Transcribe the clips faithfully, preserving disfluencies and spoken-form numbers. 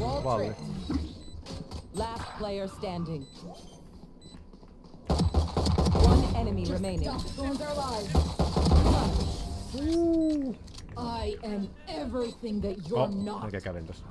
valli. Last player standing. One enemy remaining. I am everything that you're Oh, not. mikä kävin tossa?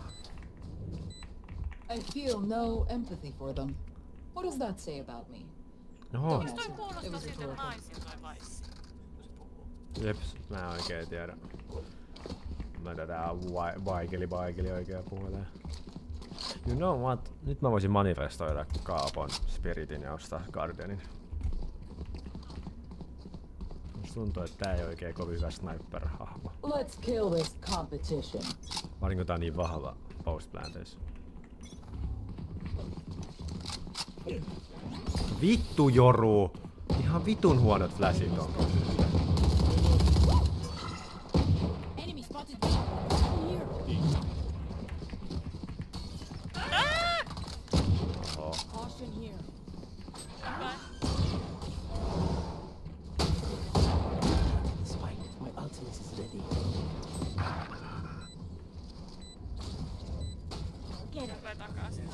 I feel no empathy for them. What does that say about me? Oho. Miksi toi kuulostaa siltä naisilta toi vaissi? Jeps, mä en oikein tiedä. Mä tätä vai- vaikeli vaikeli oikein puhua tää. You know what? Nyt mä voisin manifestoida Kaapon Spiritin ja ostaa Guardianin. Musta tuntuu, että tää ei oikein kovin hyvä sniper-hahmo. Let's kill this competition. Varsinko tää on niin vahva post-planteissa. Vittu joru! Ihan vitun huonot flashit on. Enemy spotted. Oho. Caution here. Spike, my ultimate is ready. Tulee takaisin.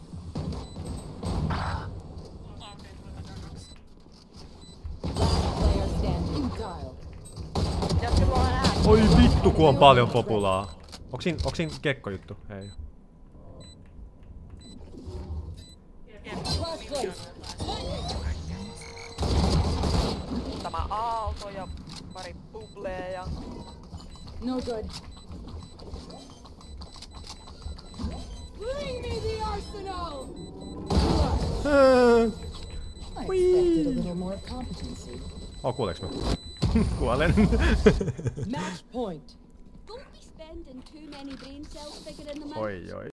Okei, tulee takaisin. Last player standing. Kyle. Oi vittu kun on paljon populaa. Onks siinä, onks siinä kekko juttu? Ei. Tämä aalto ja pari bubleja. No good. Bring me the arsenal. I expected a little more competency. Oh, kuuleeks mä? Kuolen. Match point. Don't be spending too many brain cells figuring them out. Oi oi.